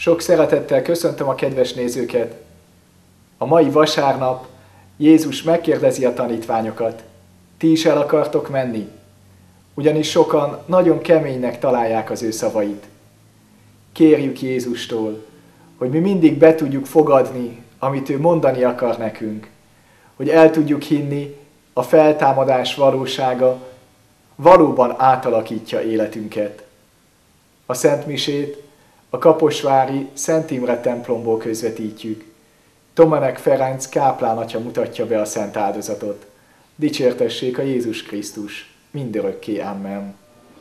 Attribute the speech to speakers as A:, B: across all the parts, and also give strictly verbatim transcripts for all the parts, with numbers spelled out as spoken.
A: Sok szeretettel köszöntöm a kedves nézőket. A mai vasárnap Jézus megkérdezi a tanítványokat, ti is el akartok menni? Ugyanis sokan nagyon keménynek találják az ő szavait. Kérjük Jézustól, hogy mi mindig be tudjuk fogadni, amit ő mondani akar nekünk, hogy el tudjuk hinni, a feltámadás valósága valóban átalakítja életünket. A Szentmisét a kaposvári Szent Imre templomból közvetítjük. Tomanek Ferenc káplán atya mutatja be a szent áldozatot. Dicsértessék a Jézus Krisztus, mindörökké. Amen.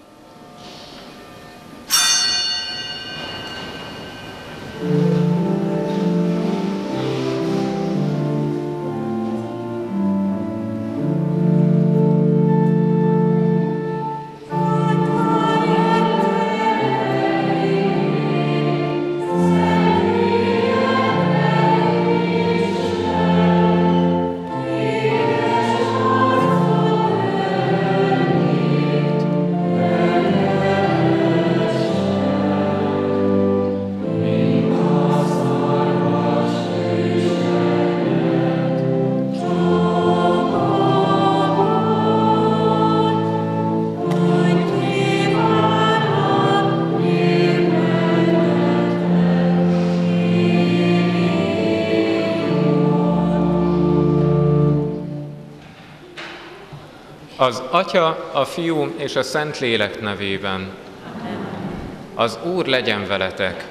B: Az Atya, a Fiú és a Szentlélek nevében. Az Úr legyen veletek!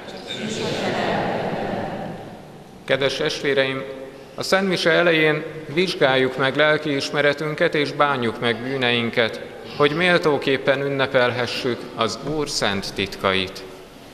B: Kedves testvéreim, a Szentmise elején vizsgáljuk meg lelkiismeretünket és bánjuk meg bűneinket, hogy méltóképpen ünnepelhessük az Úr szent titkait.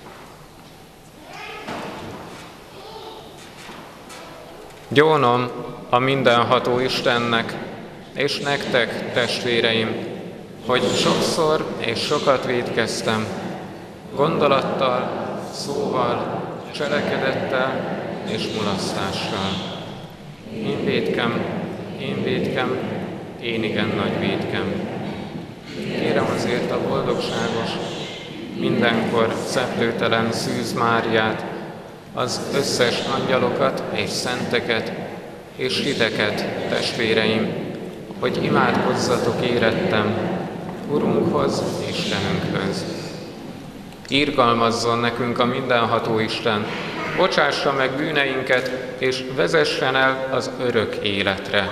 B: Gyónom a mindenható Istennek, és nektek, testvéreim, hogy sokszor és sokat vétkeztem, gondolattal, szóval, cselekedettel és mulasztással. Én vétkem, én vétkem, én igen nagy vétkem. Kérem azért a boldogságos, mindenkor szeplőtelen Szűz Máriát, az összes angyalokat és szenteket és hiteket, testvéreim, hogy imádkozzatok érettem Urunkhoz, Istenünkhöz. Irgalmazzon nekünk a mindenható Isten, bocsássa meg bűneinket, és vezessen el az örök életre.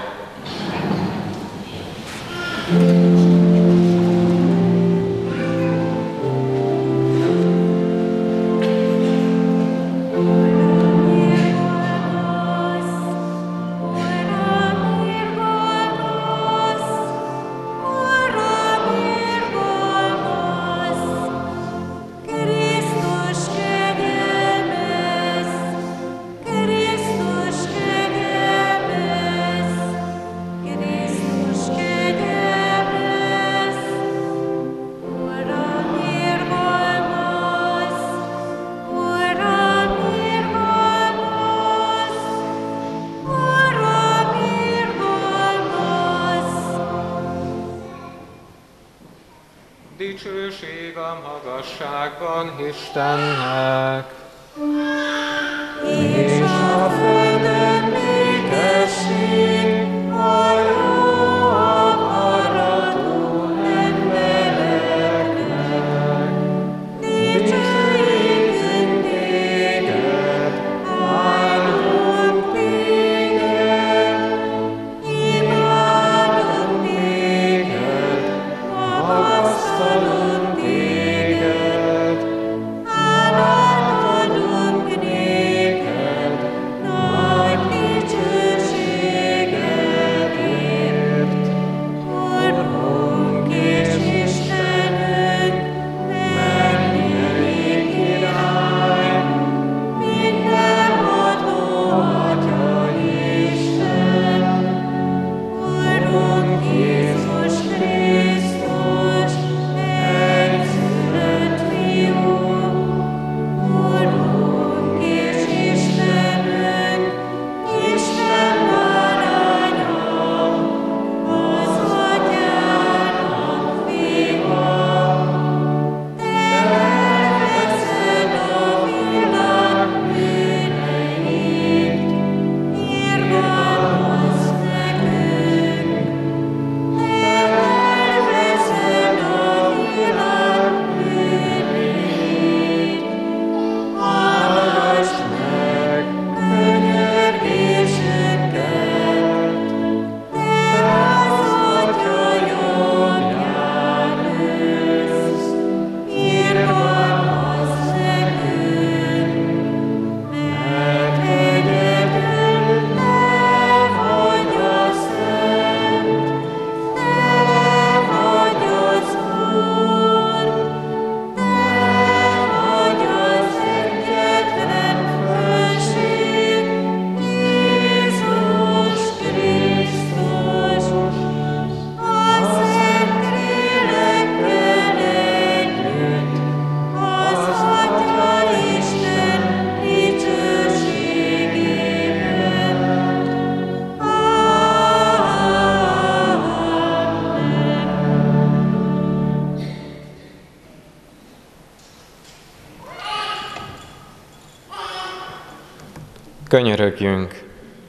B: Dicsőség a magasságban Istennek,
C: és a földön békesség a jó akaratú embereknek. Dicsőítünk téged, áldunk téged, imádunk téged, magasztalunk téged, átadunk néked nagy
B: Könyörögjünk!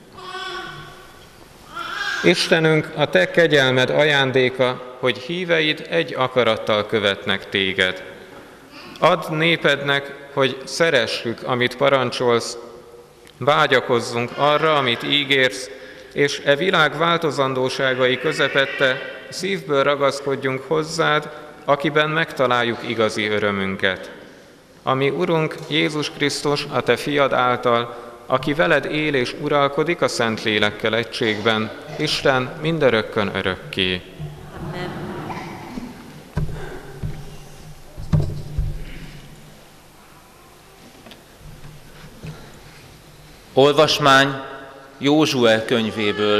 B: Istenünk, a Te kegyelmed ajándéka, hogy híveid egy akarattal követnek Téged. Add népednek, hogy szeressük, amit parancsolsz, vágyakozzunk arra, amit ígérsz, és e világ változandóságai közepette szívből ragaszkodjunk hozzád, akiben megtaláljuk igazi örömünket. Ami Urunk Jézus Krisztus, a Te fiad által, aki veled él és uralkodik a Szentlélekkel egységben, Isten mindörökkön örökké.
D: Amen.
E: Olvasmány Józsué könyvéből.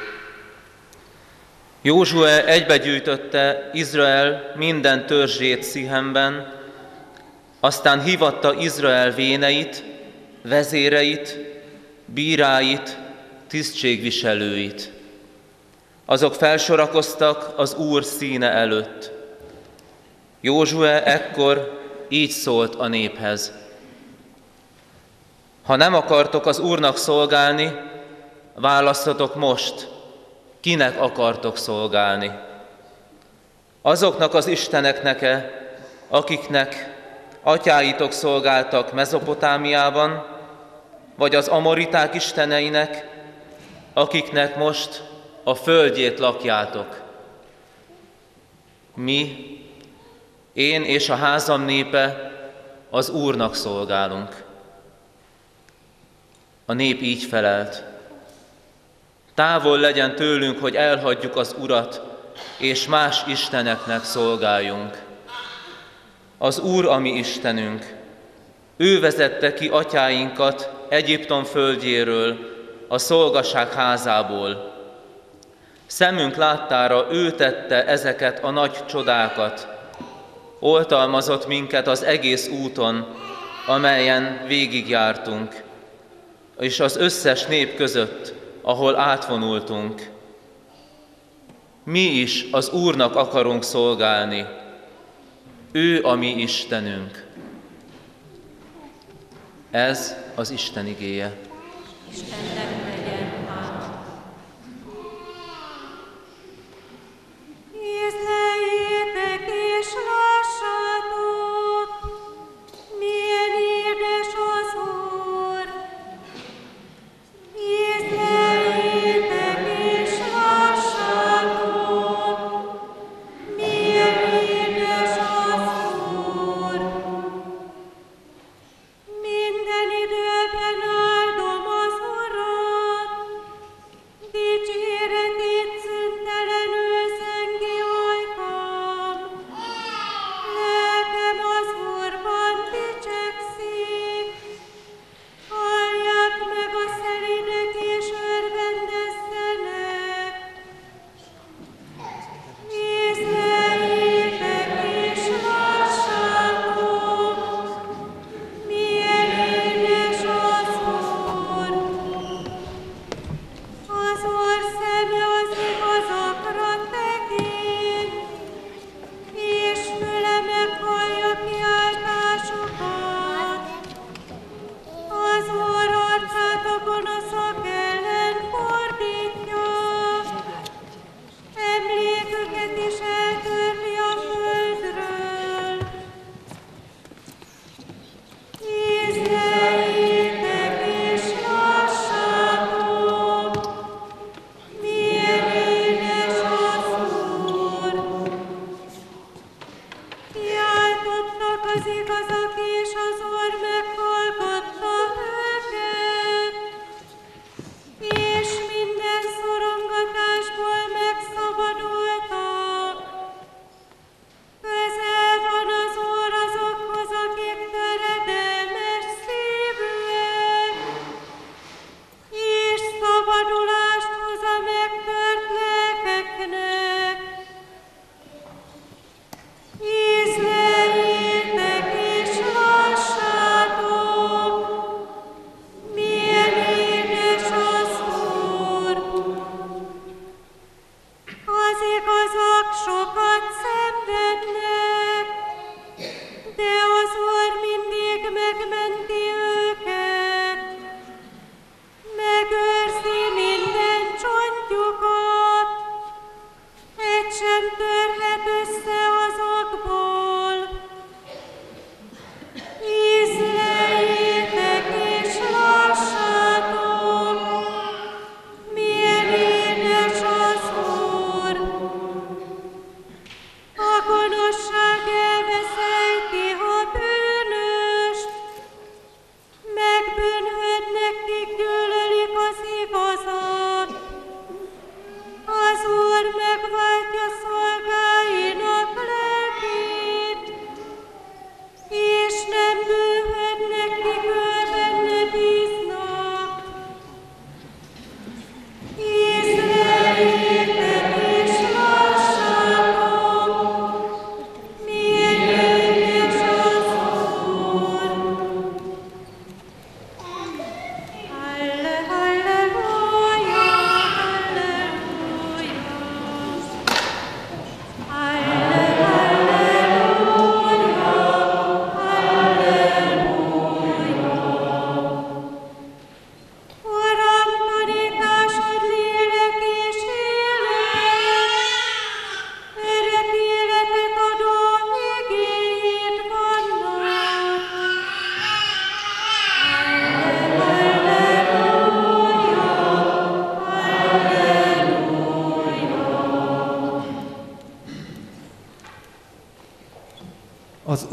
E: Józsué egybegyűjtötte Izrael minden törzsét Szichenben, aztán hívatta Izrael véneit, vezéreit, bíráit, tisztségviselőit. Azok felsorakoztak az Úr színe előtt. Józsué ekkor így szólt a néphez: ha nem akartok az Úrnak szolgálni, választatok most, kinek akartok szolgálni. Azoknak az isteneknek-e, akiknek atyáitok szolgáltak Mezopotámiában, vagy az amoriták isteneinek, akiknek most a földjét lakjátok. Mi, én és a házam népe az Úrnak szolgálunk. A nép így felelt: távol legyen tőlünk, hogy elhagyjuk az Urat, és más isteneknek szolgáljunk. Az Úr a mi Istenünk, ő vezette ki atyáinkat Egyiptom földjéről, a szolgaság házából. Szemünk láttára ő tette ezeket a nagy csodákat, oltalmazott minket az egész úton, amelyen végigjártunk, és az összes nép között, ahol átvonultunk. Mi is az Úrnak akarunk szolgálni, ő a mi Istenünk. Ez az Isten igéje.
D: Istennek legyen hála.
C: Észleljétek és lássátok, milyen édes az Úr. Észleljétek és lássátok, milyen édes az Úr. Minden időben áldom az Urat,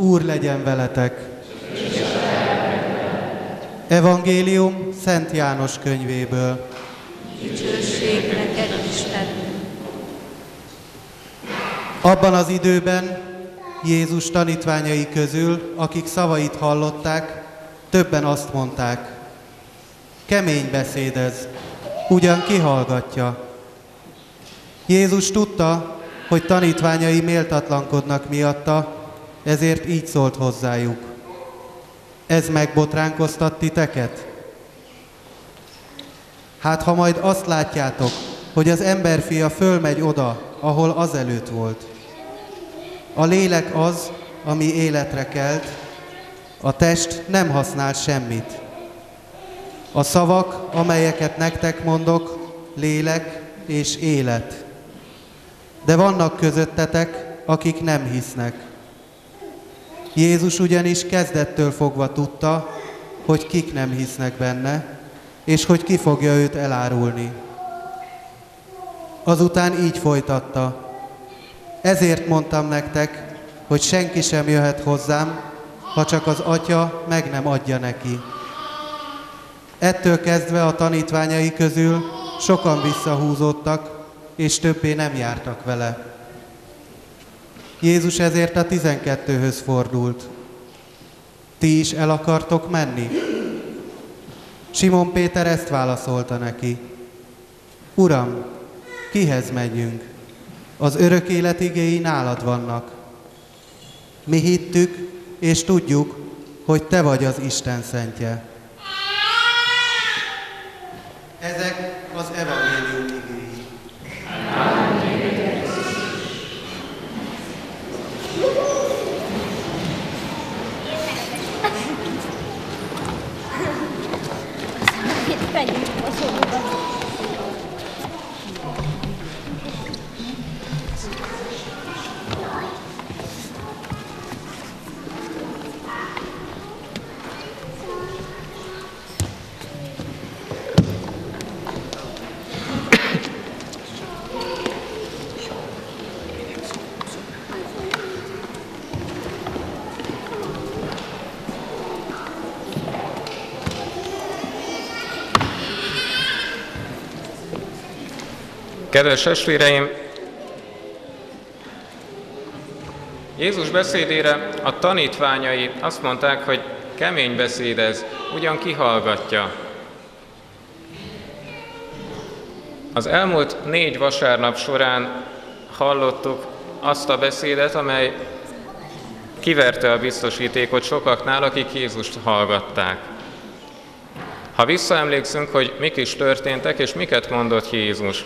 F: Úr legyen veletek! Evangélium Szent János könyvéből.
D: Dicsőség neked, Istenünk!
F: Abban az időben Jézus tanítványai közül, akik szavait hallották, többen azt mondták: kemény beszéd ez, ugyan ki hallgatja? Jézus tudta, hogy tanítványai méltatlankodnak miatta, ezért így szólt hozzájuk: ez megbotránkoztat titeket? Hát ha majd azt látjátok, hogy az emberfia fölmegy oda, ahol azelőtt volt. A lélek az, ami életre kelt, a test nem használ semmit. A szavak, amelyeket nektek mondok, lélek és élet. De vannak közöttetek, akik nem hisznek. Jézus ugyanis kezdettől fogva tudta, hogy kik nem hisznek benne, és hogy ki fogja őt elárulni. Azután így folytatta: ezért mondtam nektek, hogy senki sem jöhet hozzám, ha csak az Atya meg nem adja neki. Ettől kezdve a tanítványai közül sokan visszahúzódtak, és többé nem jártak vele. Jézus ezért a tizenkettőhöz fordult: ti is el akartok menni? Simon Péter ezt válaszolta neki: Uram, kihez megyünk? Az örök élet igéi nálad vannak. Mi hittük, és tudjuk, hogy te vagy az Isten szentje. Ezek az evangélium igéi.
B: Kedves testvéreim, Jézus beszédére a tanítványai azt mondták, hogy kemény beszéd ez, ugyan kihallgatja. Az elmúlt négy vasárnap során hallottuk azt a beszédet, amely kiverte a biztosítékot sokaknál, akik Jézust hallgatták. Ha visszaemlékszünk, hogy mik is történtek, és miket mondott Jézus,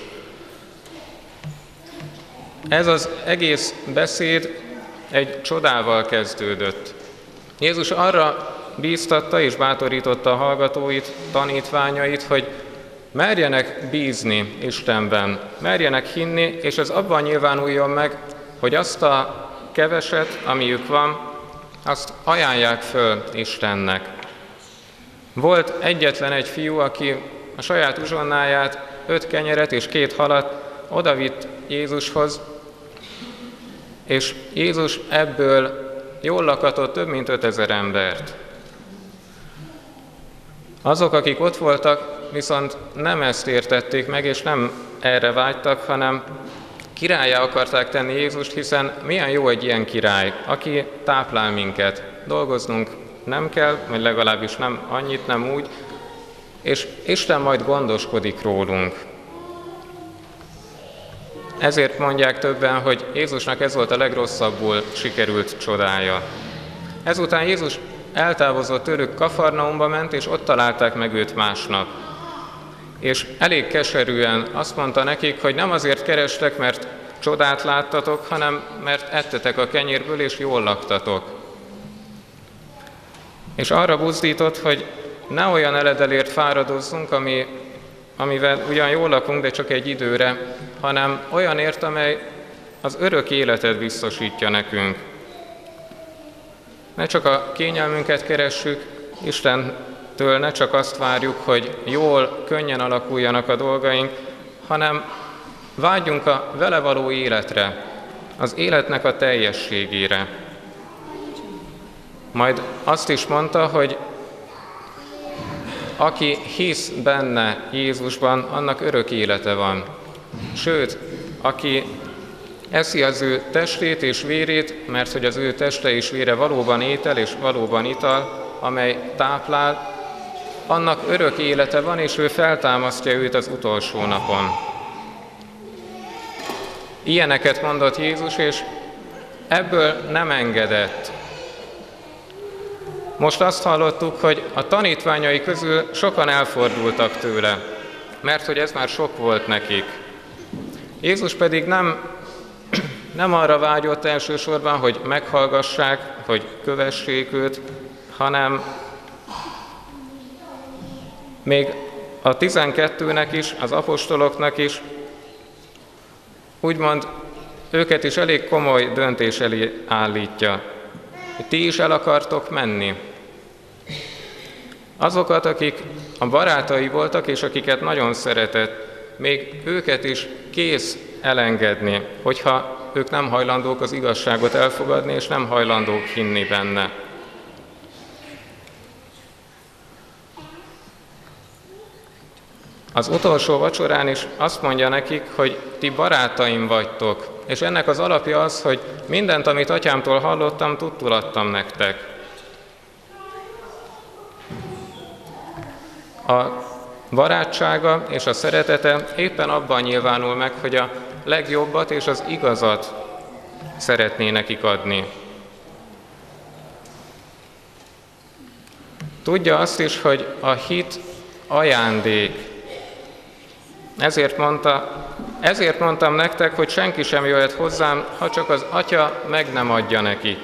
B: ez az egész beszéd egy csodával kezdődött. Jézus arra bíztatta és bátorította a hallgatóit, tanítványait, hogy merjenek bízni Istenben, merjenek hinni, és ez abban nyilvánuljon meg, hogy azt a keveset, amiük van, azt ajánlják föl Istennek. Volt egyetlen egy fiú, aki a saját uzsonnáját, öt kenyeret és két halat odavitt Jézushoz, és Jézus ebből jól lakatott több mint ötezer embert. Azok, akik ott voltak, viszont nem ezt értették meg, és nem erre vágytak, hanem királlyá akarták tenni Jézust, hiszen milyen jó egy ilyen király, aki táplál minket. Dolgoznunk nem kell, vagy legalábbis nem annyit, nem úgy, és Isten majd gondoskodik rólunk. Ezért mondják többen, hogy Jézusnak ez volt a legrosszabbul sikerült csodája. Ezután Jézus eltávozott tőlük, Kafarnaumba ment, és ott találták meg őt másnap. És elég keserűen azt mondta nekik, hogy nem azért kerestek, mert csodát láttatok, hanem mert ettetek a kenyérből, és jól laktatok. És arra buzdított, hogy ne olyan eledelért fáradozzunk, ami, amivel ugyan jól lakunk, de csak egy időre, hanem olyanért, amely az örök életet biztosítja nekünk. Ne csak a kényelmünket keressük, Istentől ne csak azt várjuk, hogy jól, könnyen alakuljanak a dolgaink, hanem vágyjunk a vele való életre, az életnek a teljességére. Majd azt is mondta, hogy aki hisz benne Jézusban, annak örök élete van. Sőt, aki eszi az ő testét és vérét, mert hogy az ő teste és vére valóban étel és valóban ital, amely táplál, annak örök élete van, és ő feltámasztja őt az utolsó napon. Ilyeneket mondott Jézus, és ebből nem engedett. Most azt hallottuk, hogy a tanítványai közül sokan elfordultak tőle, mert hogy ez már sok volt nekik. Jézus pedig nem, nem arra vágyott elsősorban, hogy meghallgassák, hogy kövessék őt, hanem még a tizenkettőnek is, az apostoloknak is, úgymond őket is elég komoly döntés elé állítja. Ti is el akartok menni. Azokat, akik a barátai voltak, és akiket nagyon szeretett, még őket is kész elengedni, hogyha ők nem hajlandók az igazságot elfogadni, és nem hajlandók hinni benne. Az utolsó vacsorán is azt mondja nekik, hogy ti barátaim vagytok, és ennek az alapja az, hogy mindent, amit atyámtól hallottam, tudtul adtam nektek. A barátsága és a szeretete éppen abban nyilvánul meg, hogy a legjobbat és az igazat szeretné nekik adni. Tudja azt is, hogy a hit ajándék. Ezért mondta, ezért mondtam nektek, hogy senki sem jöhet hozzám, ha csak az Atya meg nem adja nekik.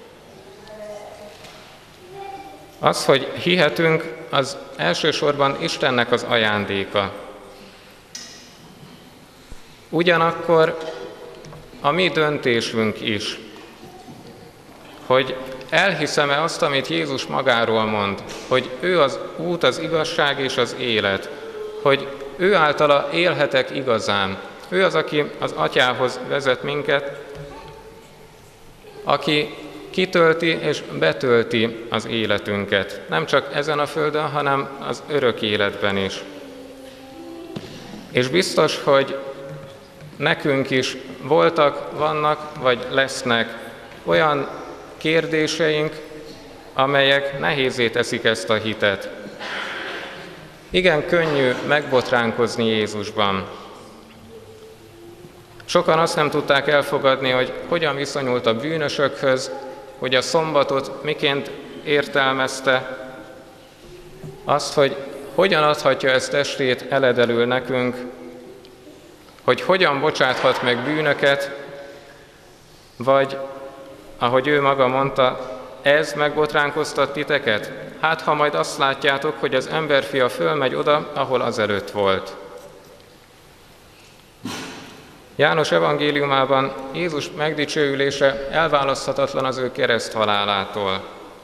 B: Az, hogy hihetünk, az elsősorban Istennek az ajándéka. Ugyanakkor a mi döntésünk is, hogy elhiszem-e azt, amit Jézus magáról mond, hogy ő az út, az igazság és az élet, hogy ő általa élhetek igazán. Ő az, aki az Atyához vezet minket, aki kitölti és betölti az életünket. Nem csak ezen a földön, hanem az örök életben is. És biztos, hogy nekünk is voltak, vannak, vagy lesznek olyan kérdéseink, amelyek nehézzé teszik ezt a hitet. Igen könnyű megbotránkozni Jézusban. Sokan azt nem tudták elfogadni, hogy hogyan viszonyult a bűnösökhöz, hogy a szombatot miként értelmezte, azt, hogy hogyan adhatja ezt testét eledelül nekünk, hogy hogyan bocsáthat meg bűnöket, vagy, ahogy ő maga mondta, ez megbotránkoztat titeket? Hát, ha majd azt látjátok, hogy az emberfia fölmegy oda, ahol azelőtt volt. János evangéliumában Jézus megdicsőülése elválaszthatatlan az ő kereszthalálától.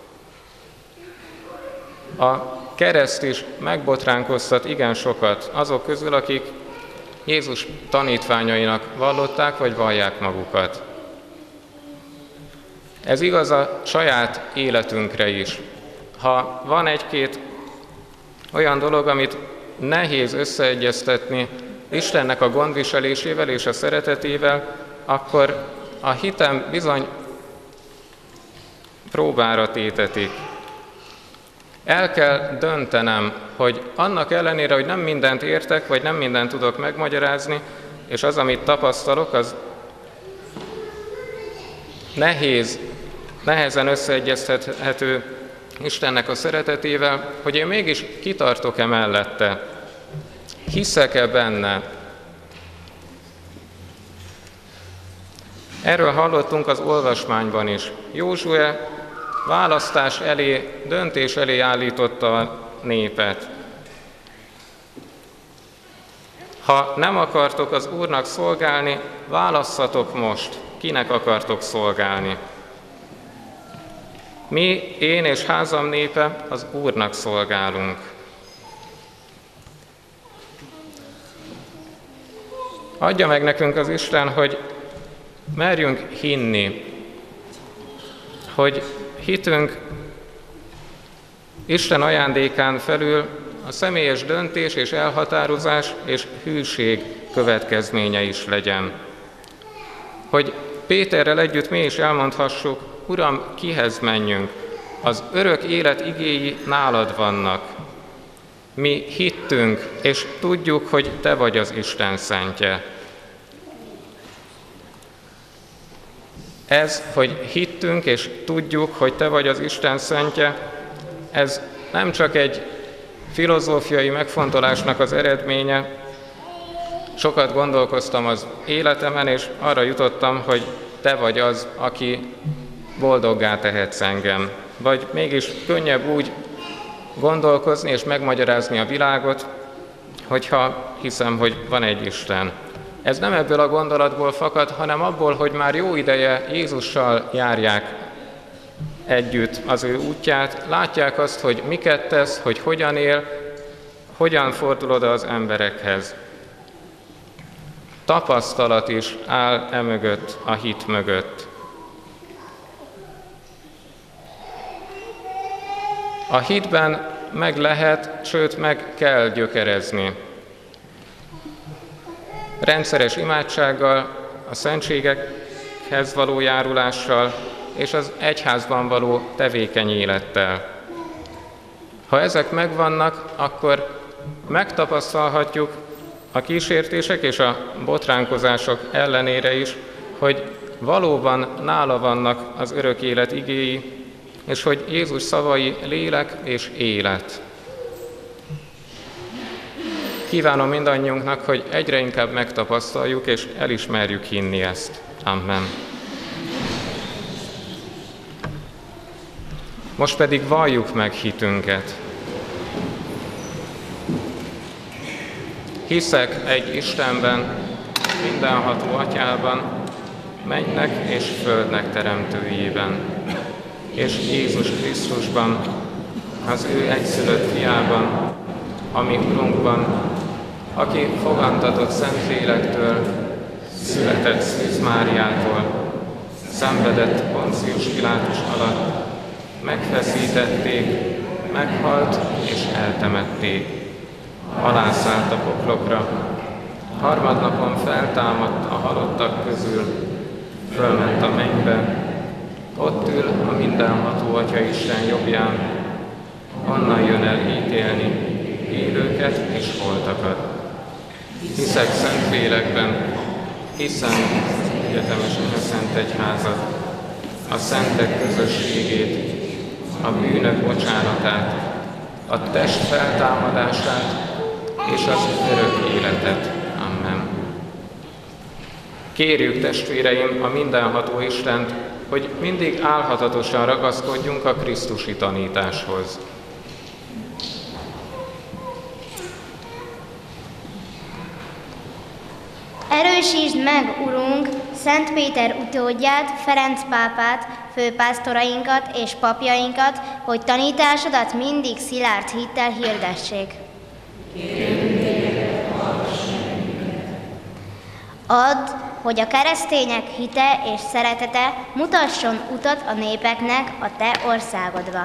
B: A kereszt is megbotránkoztat igen sokat azok közül, akik Jézus tanítványainak vallották, vagy vallják magukat. Ez igaz a saját életünkre is. Ha van egy-két olyan dolog, amit nehéz összeegyeztetni Istennek a gondviselésével és a szeretetével, akkor a hitem bizony próbára tétetik. El kell döntenem, hogy annak ellenére, hogy nem mindent értek, vagy nem mindent tudok megmagyarázni, és az, amit tapasztalok, az nehéz, nehezen összeegyeztethető Istennek a szeretetével, hogy én mégis kitartok-e mellette, hiszek-e benne. Erről hallottunk az olvasmányban is. Józsué választás elé, döntés elé állította a népet. Ha nem akartok az Úrnak szolgálni, válasszatok most, kinek akartok szolgálni. Mi, én és házam népe az Úrnak szolgálunk. Adja meg nekünk az Isten, hogy merjünk hinni, hogy hitünk Isten ajándékán felül a személyes döntés és elhatározás és hűség következménye is legyen. Hogy Péterrel együtt mi is elmondhassuk, Uram, kihez menjünk? Az örök élet igéi nálad vannak. Mi hittünk, és tudjuk, hogy Te vagy az Isten szentje. Ez, hogy hittünk, és tudjuk, hogy Te vagy az Isten szentje, ez nem csak egy filozófiai megfontolásnak az eredménye. Sokat gondolkoztam az életemen, és arra jutottam, hogy Te vagy az, aki boldoggá tehetsz engem. Vagy mégis könnyebb úgy gondolkozni és megmagyarázni a világot, hogyha hiszem, hogy van egy Isten. Ez nem ebből a gondolatból fakad, hanem abból, hogy már jó ideje Jézussal járják együtt az ő útját, látják azt, hogy miket tesz, hogy hogyan él, hogyan fordul oda az emberekhez. Tapasztalat is áll emögött, a hit mögött. A hitben meg lehet, sőt meg kell gyökerezni. Rendszeres imádsággal, a szentségekhez való járulással és az egyházban való tevékeny élettel. Ha ezek megvannak, akkor megtapasztalhatjuk a kísértések és a botránkozások ellenére is, hogy valóban nála vannak az örök élet igéi, és hogy Jézus szavai lélek és élet. Kívánom mindannyiunknak, hogy egyre inkább megtapasztaljuk és elismerjük hinni ezt. Amen. Most pedig valljuk meg hitünket. Hiszek egy Istenben, mindenható Atyában, mennynek és földnek teremtőjében, és Jézus Krisztusban, az ő egyszülött fiában, a mi Urunkban, aki fogantatott Szentlélektől, született Szűz Máriától, szenvedett Poncius Pilátus alatt, megfeszítették, meghalt és eltemették. Alászállt a poklokra, harmadnapon feltámadt a halottak közül, fölment a mennybe, ott ül a mindenható Atya Isten jobbján, onnan jön el ítélni élőket és holtakat. Hiszek Szentlélekben, hiszem egyetemes szent egyházat, a szentek közösségét, a bűnök bocsánatát, a test feltámadását és az örök életet. Amen. Kérjük, testvéreim, a mindenható Istent, hogy mindig álhatatosan ragaszkodjunk a krisztusi tanításhoz.
G: Erősítsd meg, Urunk, Szent Péter utódját, Ferenc pápát, főpásztorainkat és papjainkat, hogy tanításodat mindig szilárd hittel hirdessék. Add, hogy a keresztények hite és szeretete mutasson utat a népeknek a te országodba.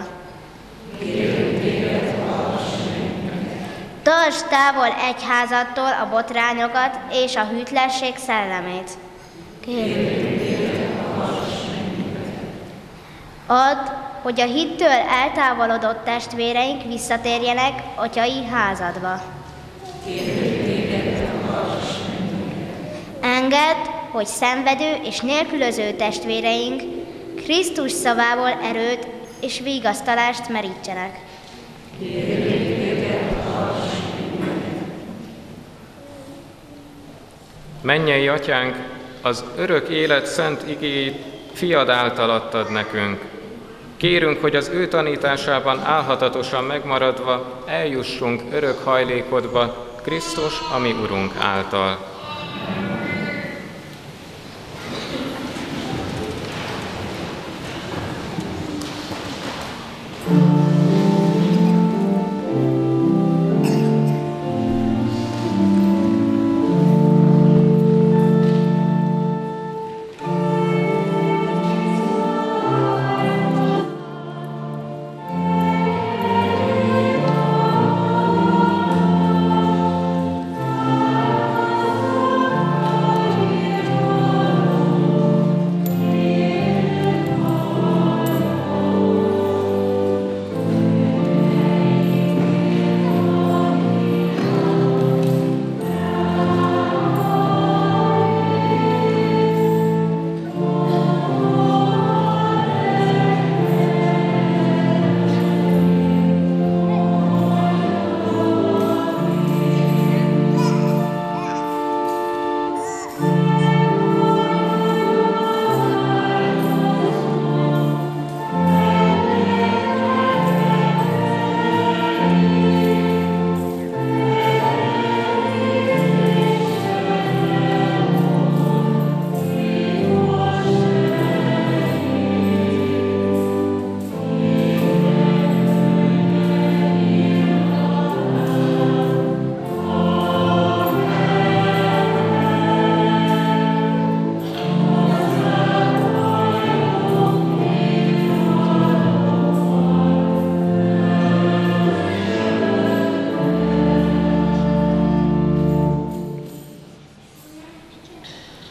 G: Tartsd távol egyházattól a botrányokat és a hűtlenség szellemét. Add, hogy a hittől eltávolodott testvéreink visszatérjenek atyai házadba. Engedd, hogy szenvedő és nélkülöző testvéreink Krisztus szavából erőt és vigasztalást merítsenek.
B: Mennyei Atyánk, az örök élet szent igéjét fiad által adtad nekünk. Kérünk, hogy az ő tanításában álhatatosan megmaradva eljussunk örök hajlékodba, Krisztus, a mi Urunk által.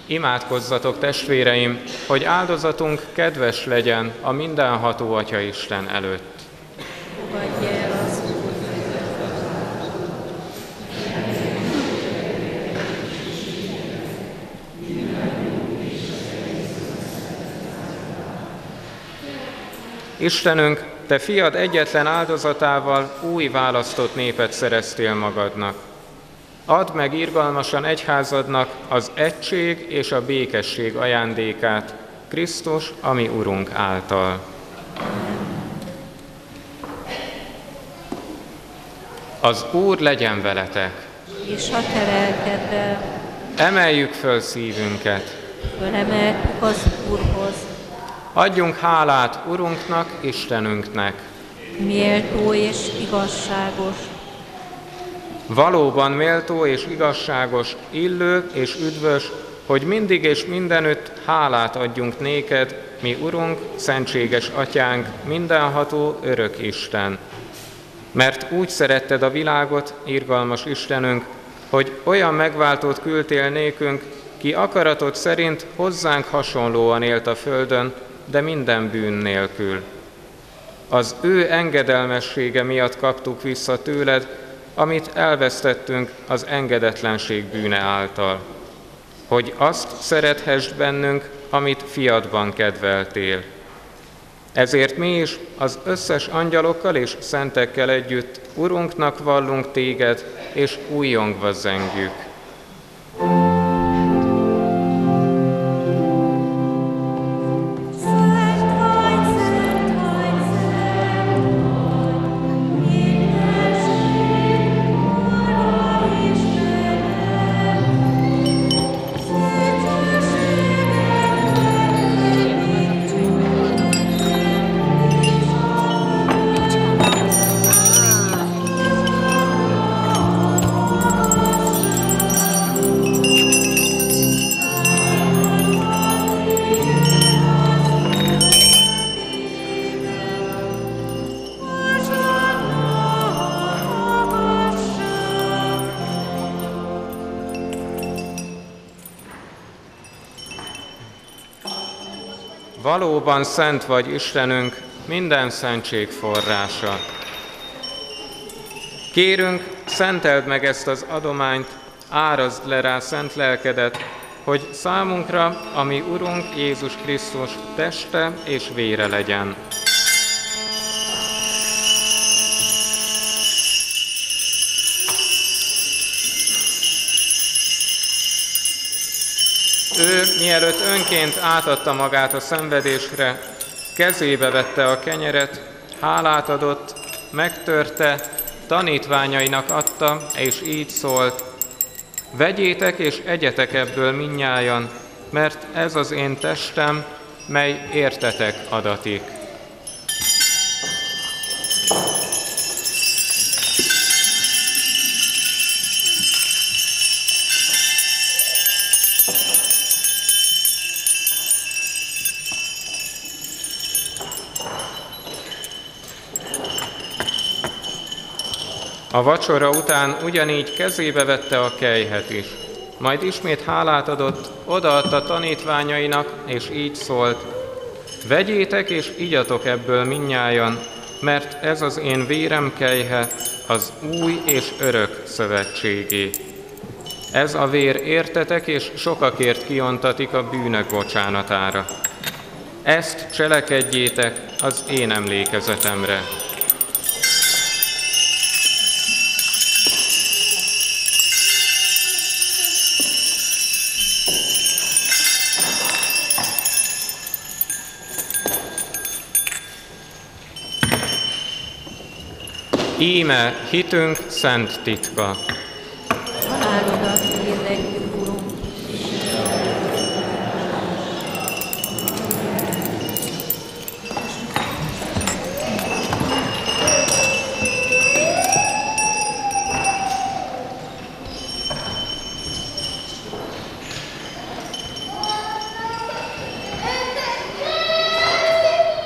B: Imádkozzatok, testvéreim, hogy áldozatunk kedves legyen a mindenható Atyaisten előtt.
D: Fogadj el az Úr.
B: Istenünk, Te fiad egyetlen áldozatával új választott népet szereztél magadnak. Add meg irgalmasan egyházadnak az egység és a békesség ajándékát, Krisztus, a mi Urunk által. Az Úr legyen veletek!
D: És a te lelkeddel.
B: Emeljük föl szívünket!
D: Fölemeltük az Úrhoz.
B: Adjunk hálát Urunknak, Istenünknek!
D: Méltó és igazságos.
B: Valóban méltó és igazságos, illő és üdvös, hogy mindig és mindenütt hálát adjunk néked, mi Urunk, szentséges Atyánk, mindenható örök Isten. Mert úgy szeretted a világot, irgalmas Istenünk, hogy olyan megváltót küldtél nékünk, ki akaratod szerint hozzánk hasonlóan élt a földön, de minden bűn nélkül. Az ő engedelmessége miatt kaptuk vissza tőled, amit elvesztettünk az engedetlenség bűne által, hogy azt szerethessd bennünk, amit fiadban kedveltél. Ezért mi is az összes angyalokkal és szentekkel együtt Urunknak vallunk téged, és újjongva zengjük. Valóban szent vagy, Istenünk, minden szentség forrása. Kérünk, szenteld meg ezt az adományt, árazd le rá szent lelkedet, hogy számunkra, ami Urunk Jézus Krisztus teste és vére legyen. Ő, mielőtt önként átadta magát a szenvedésre, kezébe vette a kenyeret, hálát adott, megtörte, tanítványainak adta, és így szólt: vegyétek és egyetek ebből mindnyájan, mert ez az én testem, mely értetek adatik. A vacsora után ugyanígy kezébe vette a kelyhet is, majd ismét hálát adott, odaadta tanítványainak, és így szólt: vegyétek és igyatok ebből mindnyájan, mert ez az én vérem kelyhe, az új és örök szövetségé. Ez a vér értetek és sokakért kiontatik a bűnök bocsánatára. Ezt cselekedjétek az én emlékezetemre. Íme hitünk szent titka.
D: Halálodat hirdetjük, Urunk.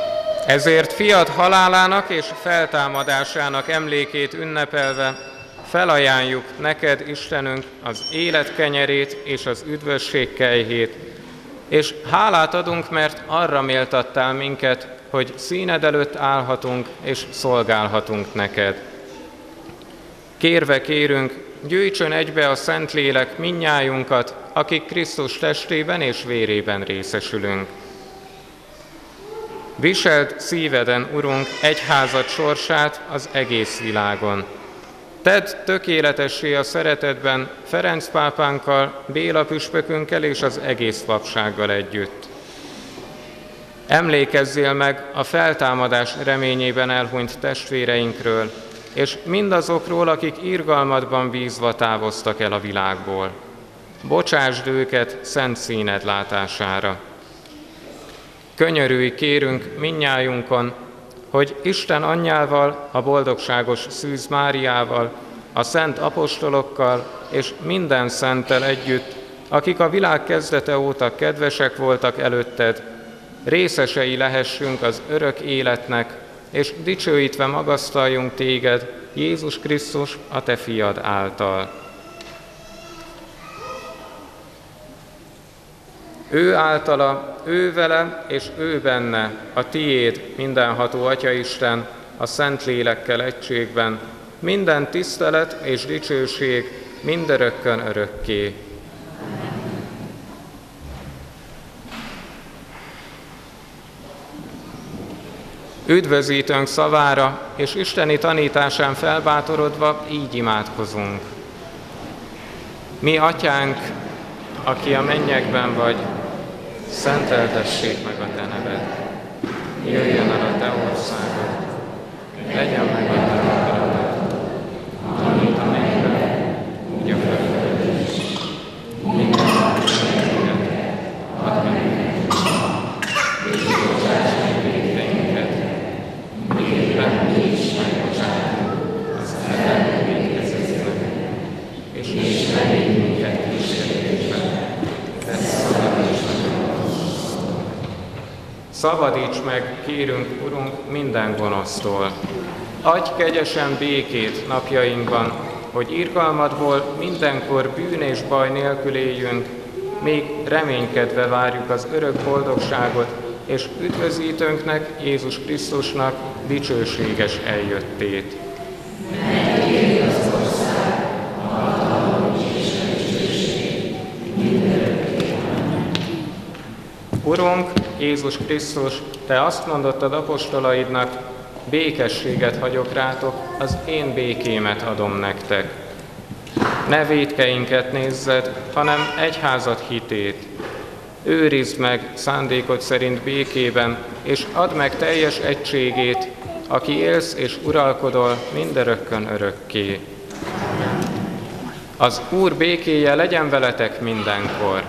B: Ezért fiad halálának és feltámadásának emlékét ünnepelve felajánljuk neked, Istenünk, az élet kenyerét és az üdvösség kejhét, és hálát adunk, mert arra méltattál minket, hogy színed előtt állhatunk és szolgálhatunk neked. Kérve kérünk, gyűjtsön egybe a Szentlélek mindnyájunkat, akik Krisztus testében és vérében részesülünk. Viseld szíveden, Urunk, egyházad sorsát az egész világon. Tedd tökéletessé a szeretetben Ferenc pápánkkal, Béla püspökünkkel és az egész papsággal együtt. Emlékezzél meg a feltámadás reményében elhunyt testvéreinkről, és mindazokról, akik irgalmadban bízva távoztak el a világból. Bocsásd őket szent színed látására. Könyörülj kérünk mindnyájunkon, hogy Isten anyjával, a boldogságos Szűz Máriával, a szent apostolokkal és minden szenttel együtt, akik a világ kezdete óta kedvesek voltak előtted, részesei lehessünk az örök életnek, és dicsőítve magasztaljunk téged, Jézus Krisztus, a te fiad által. Ő általa, ő vele és ő benne, a tiéd, mindenható Atyaisten, a Szent Lélekkel egységben, minden tisztelet és dicsőség mindörökkön örökké. Üdvözítőnk szavára és isteni tanításán felbátorodva így imádkozunk. Mi Atyánk, aki a mennyekben vagy, szenteltessék meg a te neved. Jöjjön el a te országod, legyen meg a te akaratod, amint a mennyben, úgy a földön is. Minden megszületünket, add meg nekünk, és bocsáss meg vétkeinket, miképpen mi is megbocsátunk az ellenünk vétkezőknek, és is ne védj minket kísértésbe, de szabadíts meg a gonosztól. Szabadíts meg, kérünk, Urunk, minden gonosztól. Adj kegyesen békét napjainkban, hogy irgalmadból mindenkor bűn és baj nélkül éljünk, még reménykedve várjuk az örök boldogságot, és üdvözítőnknek, Jézus Krisztusnak dicsőséges eljöttét. Urunk, Jézus Krisztus, te azt mondottad apostolaidnak, békességet hagyok rátok, az én békémet adom nektek. Ne vétkeinket nézzed, hanem egyházad hitét. Őrizd meg szándékod szerint békében, és add meg teljes egységét, aki élsz és uralkodol mindörökkön örökké. Az Úr békéje legyen veletek mindenkor.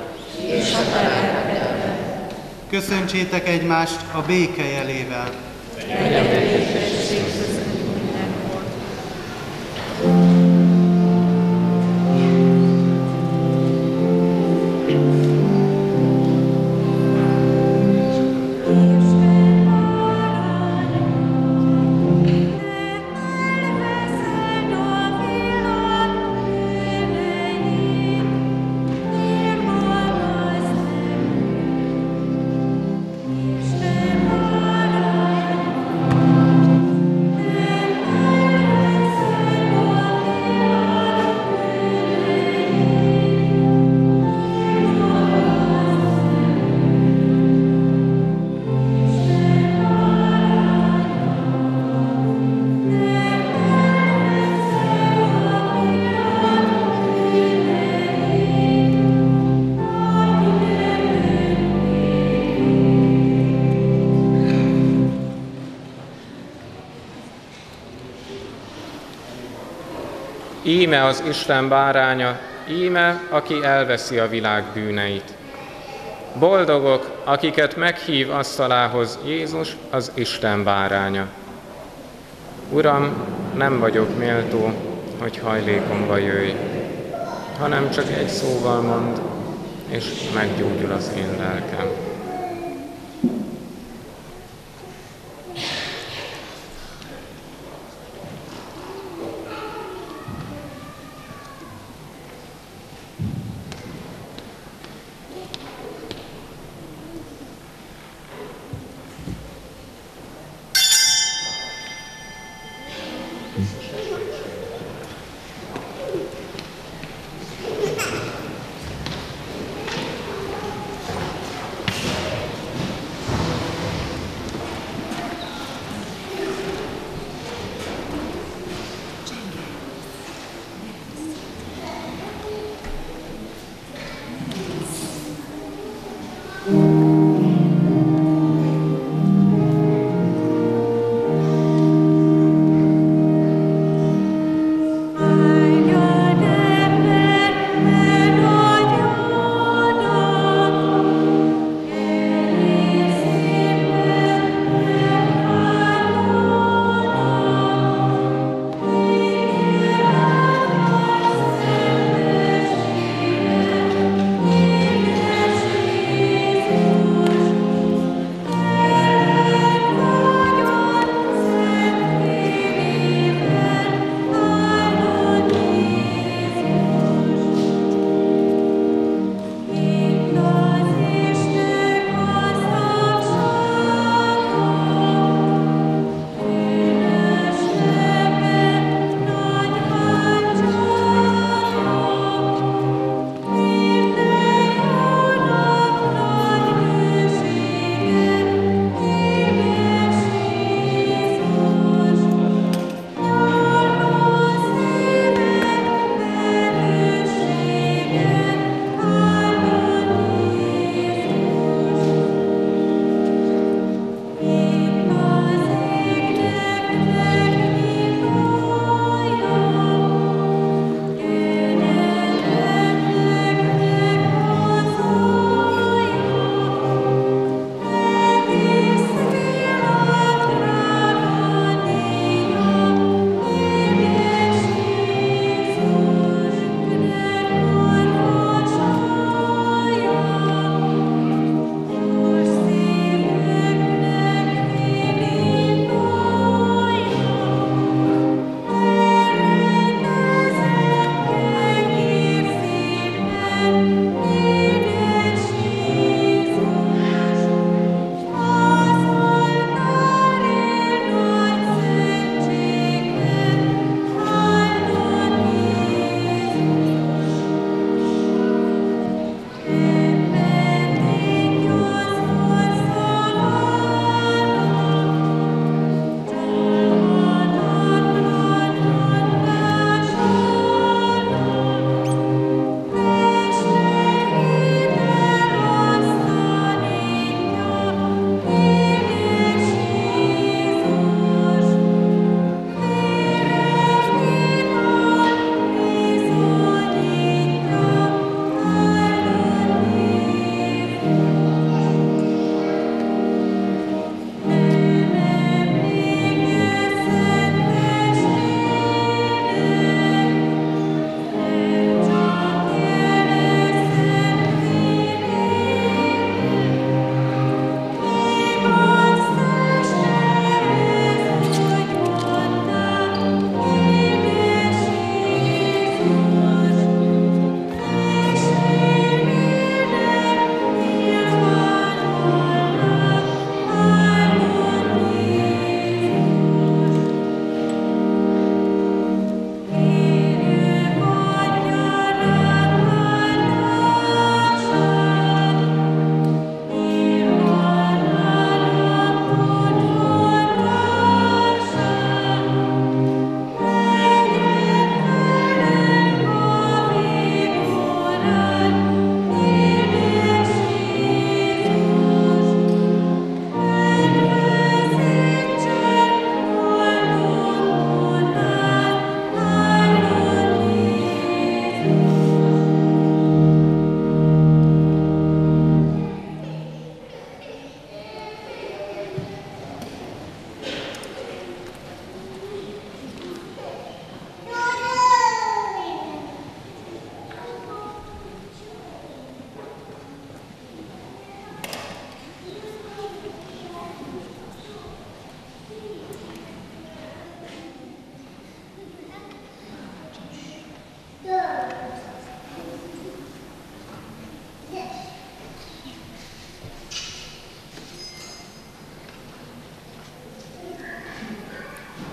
F: Köszöntsétek egymást a béke jelével.
B: Legyen békesség. Íme az Isten báránya, íme, aki elveszi a világ bűneit. Boldogok, akiket meghív asztalához Jézus, az Isten báránya. Uram, nem vagyok méltó, hogy hajlékomba jöjj, hanem csak egy szóval mondd, és meggyógyul az én lelkem.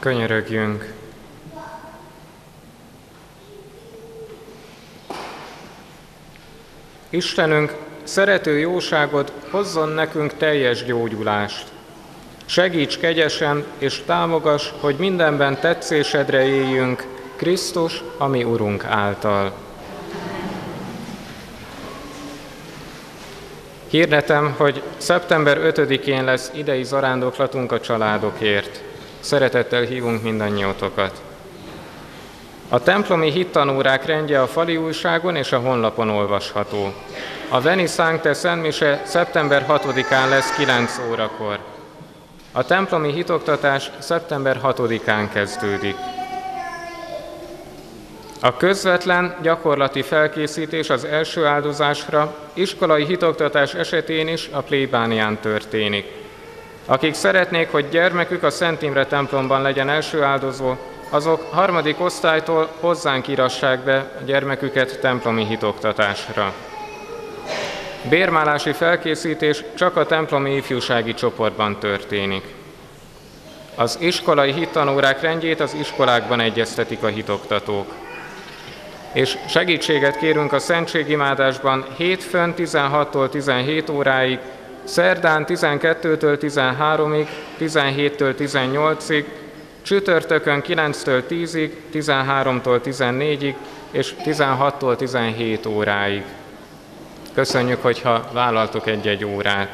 B: Könyörögjünk! Istenünk, szerető jóságod hozzon nekünk teljes gyógyulást. Segíts kegyesen és támogass, hogy mindenben tetszésedre éljünk, Krisztus, a mi Urunk által. Hirdetem, hogy szeptember ötödikén lesz idei zarándoklatunk a családokért. Szeretettel hívunk mindannyiótokat. A templomi hittanórák rendje a fali újságon és a honlapon olvasható. A Veni Sancte szentmise szeptember hatodikán lesz kilenc órakor. A templomi hitoktatás szeptember hatodikán kezdődik. A közvetlen gyakorlati felkészítés az első áldozásra iskolai hitoktatás esetén is a plébánián történik. Akik szeretnék, hogy gyermekük a Szent Imre templomban legyen első áldozó, azok harmadik osztálytól hozzánk írassák be a gyermeküket templomi hitoktatásra. Bérmálási felkészítés csak a templomi ifjúsági csoportban történik. Az iskolai hittanórák rendjét az iskolákban egyeztetik a hitoktatók. És segítséget kérünk a szentségimádásban hétfőn tizenhattól tizenhét óráig, szerdán tizenkettőtől tizenháromig, tizenhéttől tizennyolcig, csütörtökön kilenctől tízig, tizenháromtól tizennégyig és tizenhattól tizenhét óráig. Köszönjük, hogyha vállaltok egy-egy órát.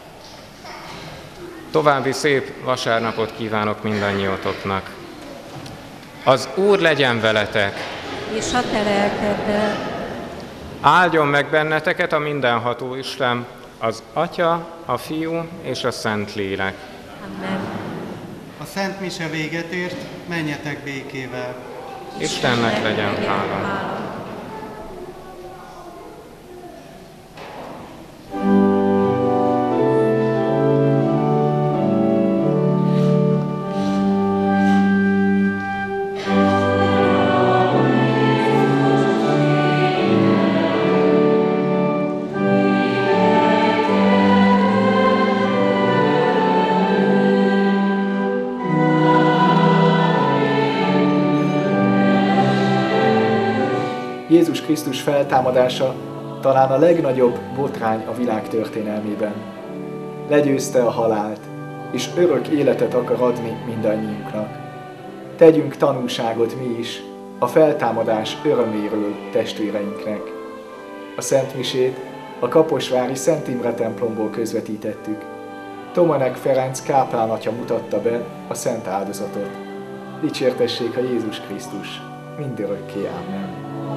B: További szép vasárnapot kívánok mindannyiótoknak. Az Úr legyen veletek!
D: És a te lelkeddel.
B: Áldjon meg benneteket a mindenható Isten, az Atya, a Fiú és a Szentlélek.
D: Amen.
F: A Szent Mise véget ért, menjetek békével.
B: Istennek legyen hála.
A: Jézus Krisztus feltámadása talán a legnagyobb botrány a világ történelmében. Legyőzte a halált, és örök életet akar adni mindannyiunknak. Tegyünk tanúságot mi is a feltámadás öröméről testvéreinknek. A Szent Misét a kaposvári Szent Imre templomból közvetítettük. Tomanek Ferenc káplán atya mutatta be a szent áldozatot. Dicsértessék a Jézus Krisztus, mindörökké ámen.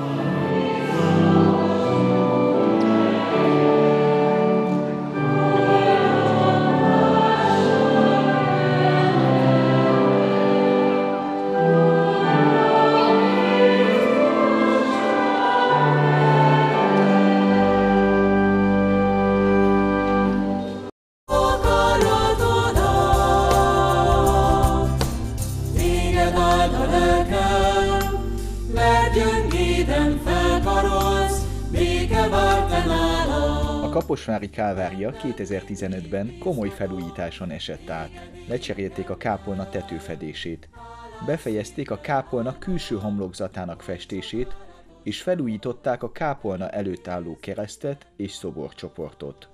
A: A kaposvári Kálvária kétezer-tizenötben komoly felújításon esett át. Lecserélték a kápolna tetőfedését, befejezték a kápolna külső homlokzatának festését, és felújították a kápolna előtt álló keresztet és szoborcsoportot.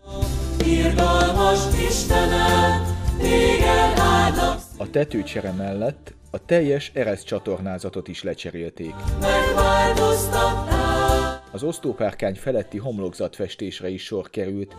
A: A tetőcsere mellett a teljes ereszcsatornázatot is lecserélték. Az osztópárkány feletti homlokzatfestésre is sor került.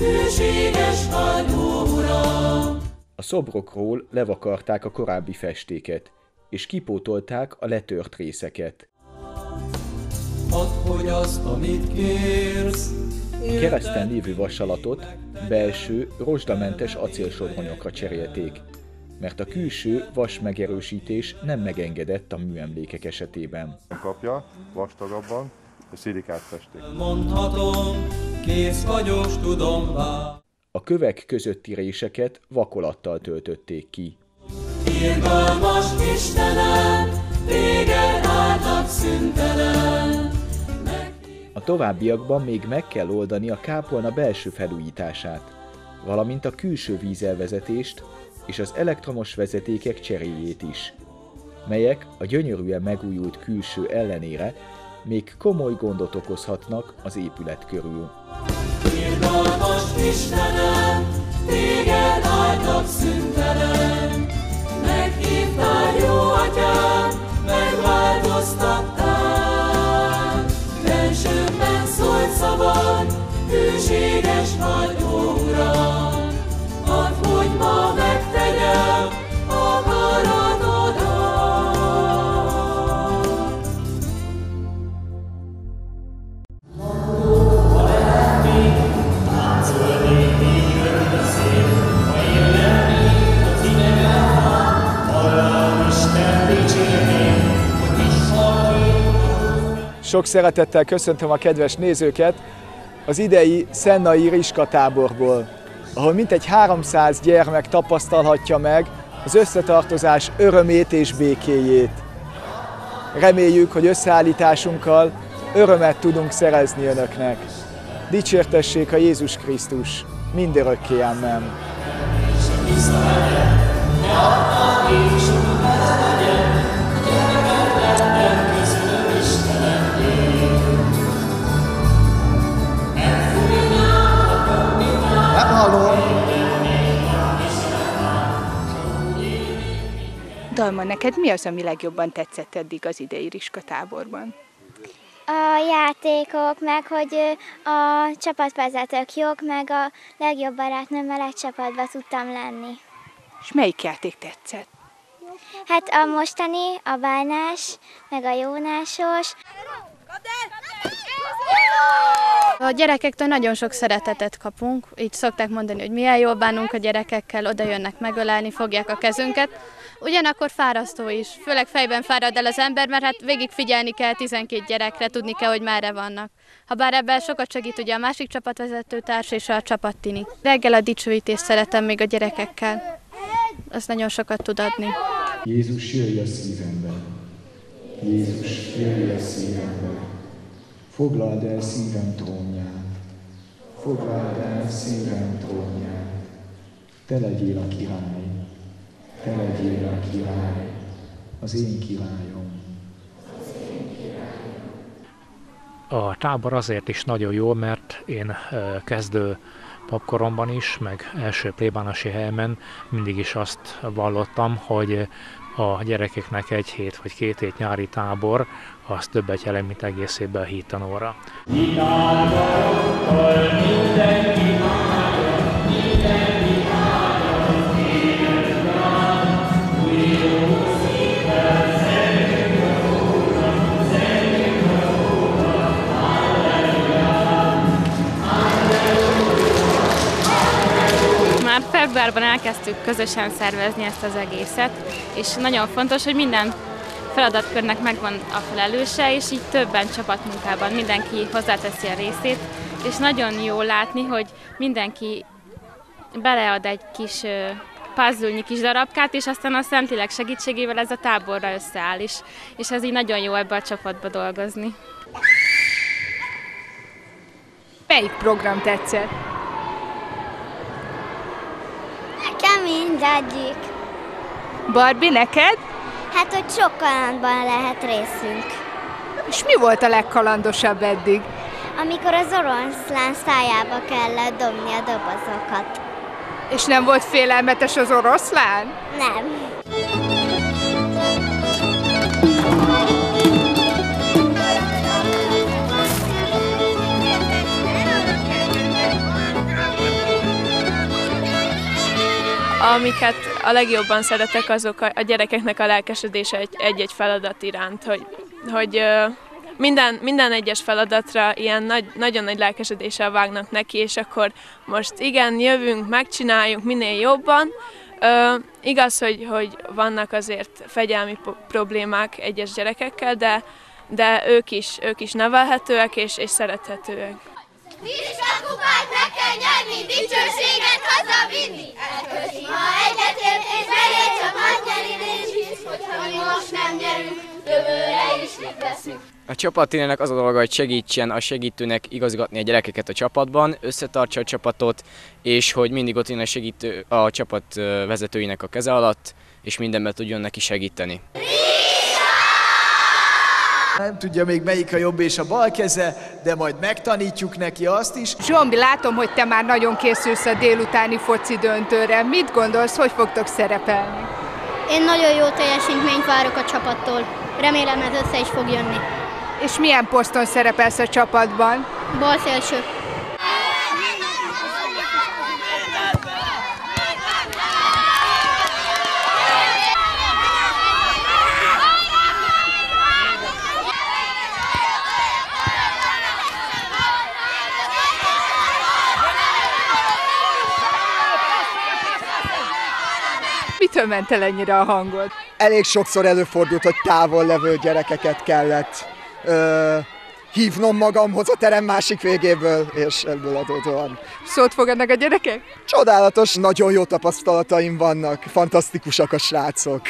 A: A szobrokról levakarták a korábbi festéket, és kipótolták a letört részeket.
H: Add, hogy azt, amit kérsz,
A: Kereszten lévő vasalatot belső, rozsdamentes acélsodronyokra cserélték, mert a külső vas megerősítés nem megengedett a műemlékek esetében.
I: Kapja vastagabban, a szilikát festék.
H: mondhatom, kész vagyok, tudom vár.
A: A kövek közötti réseket vakolattal töltötték ki.
H: Irgalmas Istenem, téged áldott szüntelen.
A: A továbbiakban még meg kell oldani a kápolna belső felújítását, valamint a külső vízelvezetést és az elektromos vezetékek cseréjét is, melyek a gyönyörűen megújult külső ellenére még komoly gondot okozhatnak az épület körül.
H: Irgalmas Istenem, téged áldnak szüntelen, meghívtál jó atyám, megváltoztattál. Fensőbben szólt szabad, hűséges vagy, ó Uram, add, hogy ma megtegyem akaratodat.
A: Sok szeretettel köszöntöm a kedves nézőket az idei Szennai Riska táborból, ahol mintegy háromszáz gyermek tapasztalhatja meg az összetartozás örömét és békéjét. Reméljük, hogy összeállításunkkal örömet tudunk szerezni önöknek. Dicsértessék a Jézus Krisztus, mindörökké, amen.
F: Nem hallom.
J: Dalma, neked mi az, ami legjobban tetszett eddig az idei Riska táborban?
G: A játékok, meg hogy a csapatvezetők jók, meg a legjobb barátnőmmel egy csapatba tudtam lenni.
J: És melyik játék tetszett?
G: Hát a mostani, a bálnás, meg a jónásos.
K: A gyerekektől nagyon sok szeretetet kapunk, így szokták mondani, hogy milyen jól bánunk a gyerekekkel, oda jönnek megölelni, fogják a kezünket. Ugyanakkor fárasztó is, főleg fejben fárad el az ember, mert hát végig figyelni kell tizenkét gyerekre, tudni kell, hogy merre vannak. Habár ebben sokat segít ugye a másik csapatvezetőtárs és a csapattini. Reggel a dicsőítést szeretem még a gyerekekkel, az nagyon sokat tud adni.
A: Jézus, jöjj a szívembe! Jézus, jöjj a szívembe! Foglald el szívem trónját! Foglald el szívem trónját! Te legyél a király! Te legyél a király! Az én királyom!
L: A tábor azért is nagyon jó, mert én kezdő papkoromban is, meg első plébánosi helyemen mindig is azt vallottam, hogy a gyerekeknek egy hét vagy két hét nyári tábor, az többet jelent, mint egész évben a hittanóra.
K: Már februárban elkezdtük közösen szervezni ezt az egészet, és nagyon fontos, hogy minden feladatkörnek megvan a felelőse, és így többen csapatmunkában mindenki hozzáteszi a részét, és nagyon jó látni, hogy mindenki belead egy kis puzzle-nyi kis darabkát, és aztán a Szentlélek segítségével ez a táborra összeáll is, és ez így nagyon jó ebbe a csapatba dolgozni.
J: Melyik program tetszett?
G: Nekem mindegyik.
J: Barbie, neked?
G: Hát, hogy sok kalandban lehet részünk.
J: És mi volt a legkalandosabb eddig?
G: Amikor az oroszlán szájába kellett dobni a dobozokat.
J: És nem volt félelmetes az oroszlán?
G: Nem.
M: Amiket a legjobban szeretek, azok a gyerekeknek a lelkesedése egy-egy feladat iránt, hogy, hogy minden, minden egyes feladatra ilyen nagy, nagyon nagy lelkesedéssel vágnak neki, és akkor most igen, jövünk, megcsináljuk minél jobban. Ö, igaz, hogy, hogy vannak azért fegyelmi problémák egyes gyerekekkel, de, de ők is, ők is nevelhetőek és, és szerethetőek.
C: Riska kupát meg kell nyerni, dicsőséget hazavinni! Elközi, ha egyetért és belé csak azt nyeri, és hisz, hogyha mi most nem nyerünk, ő jövőre is mit leszünk.
N: A csapatténének az a dolga, hogy segítsen a segítőnek igazgatni a gyerekeket a csapatban, összetartsa a csapatot, és hogy mindig ott jön a segítő a csapat vezetőinek a keze alatt, és mindenben tudjon neki segíteni.
A: Nem tudja még melyik a jobb és a bal keze, de majd megtanítjuk neki azt is.
J: Zsombi, látom, hogy te már nagyon készülsz a délutáni foci döntőre. Mit gondolsz, hogy fogtok szerepelni?
G: Én nagyon jó teljesítményt várok a csapattól. Remélem ez össze is fog jönni.
J: És milyen poszton szerepelsz a csapatban?
G: Bal szélső.
J: Mitől ment el ennyire a hangod?
O: Elég sokszor előfordult, hogy távol levő gyerekeket kellett ö, hívnom magamhoz a terem másik végéből, és ebből adódóan.
J: Szót fogadnak a gyerekek?
O: Csodálatos, nagyon jó tapasztalataim vannak, fantasztikusak a srácok.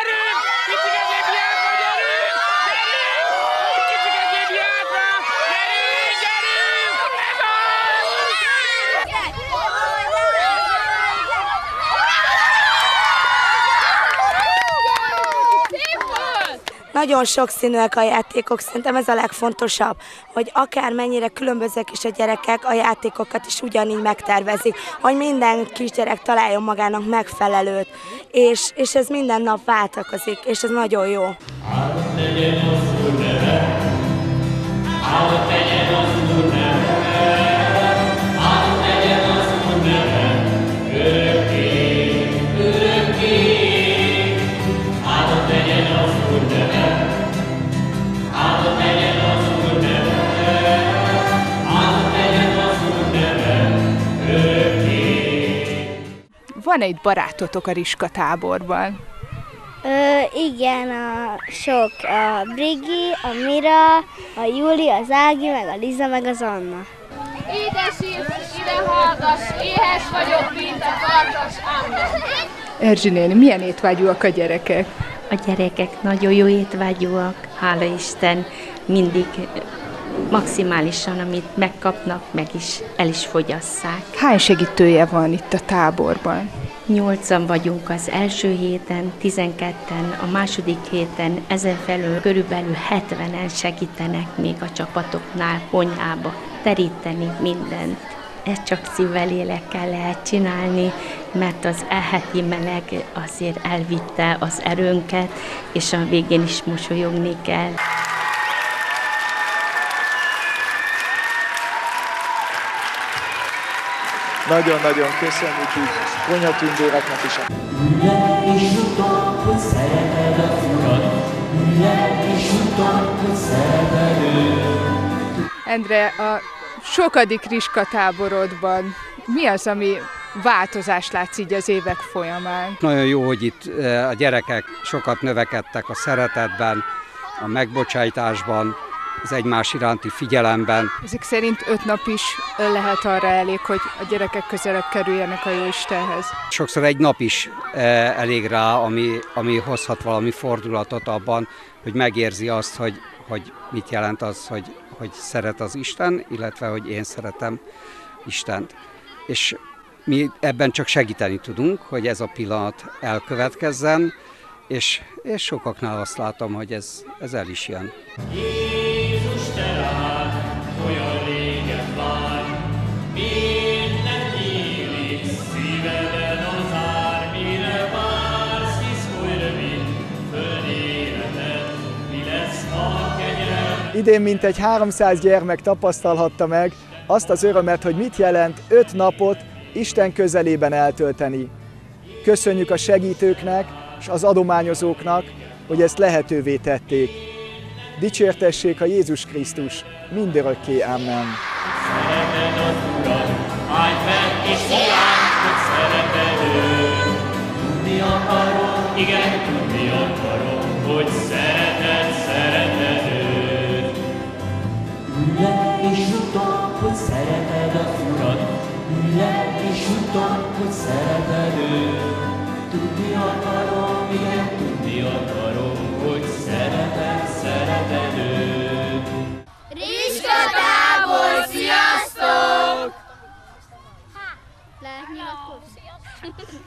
P: Nagyon sokszínűek a játékok, szerintem ez a legfontosabb, hogy akármennyire különbözőek is a gyerekek, a játékokat is ugyanígy megtervezik, hogy minden kisgyerek találjon magának megfelelőt, és, és ez minden nap váltakozik, és ez nagyon jó.
J: Van egy barátotok a Riska táborban?
G: Ö, igen, a sok, a Brigi, a Mira, a Júli, az Ági, meg a Liza, meg az Anna.
C: Ide sírsz, ide hallgass, éhes vagyok, mint a farkas Anna.
J: Erzsi néni, milyen étvágyúak a gyerekek?
D: A gyerekek nagyon jó étvágyúak, hála Isten, mindig maximálisan, amit megkapnak, meg is el is fogyasszák.
J: Hány segítője van itt a táborban?
D: Nyolcan vagyunk az első héten, tizenketten a második héten, ezen felül körülbelül hetvenen segítenek még a csapatoknál konyhába teríteni mindent. Ezt csak szívvel, lélekkel lehet csinálni, mert az elheti meleg azért elvitte az erőnket, és a végén is mosolyogni kell.
A: Nagyon-nagyon köszönjük így konyhatündéreknek is.
H: Ülj és utam, hogy szereted a Urat, ülj és utam, hogy szereted őt.
J: Endre, a sokadik Riska táborodban mi az, ami változást látsz így az évek folyamán?
Q: Nagyon jó, hogy itt a gyerekek sokat növekedtek a szeretetben, a megbocsájtásban, az egymás iránti figyelemben.
J: Ezek szerint öt nap is lehet arra elég, hogy a gyerekek közelebb kerüljenek a Jóistenhez.
Q: Sokszor egy nap is elég rá, ami, ami hozhat valami fordulatot abban, hogy megérzi azt, hogy, hogy mit jelent az, hogy, hogy szeret az Isten, illetve hogy én szeretem Istent. És mi ebben csak segíteni tudunk, hogy ez a pillanat elkövetkezzen, és, és sokaknál azt látom, hogy ez, ez el is jön.
H: Jézus, te rád olyan régen vagy, minden nyílik szíveden az ár, mire vársz, hisz oly rövid földéleted, mi lesz a kegyelem.
A: Idén mintegy háromszáz gyermek tapasztalhatta meg azt az örömet, hogy mit jelent öt napot Isten közelében eltölteni. Köszönjük a segítőknek és az adományozóknak, hogy ezt lehetővé tették. Dicsértessék a Jézus Krisztus, mindörökké, amen.
H: Szereted az Urat, állj meg és kiállt, hogy szereted őt. Tudni akarom, igen, tudni akarom, hogy szereted, szereted őt. Ülj és tudom, hogy szereted az Urat, ülj és tudom, hogy szereted őt. Tudni akarom, igen, tudni akarom, hogy szeretet szereted őt.
C: Rizskatábor, sziasztok!
G: Lehet nyilatkozni?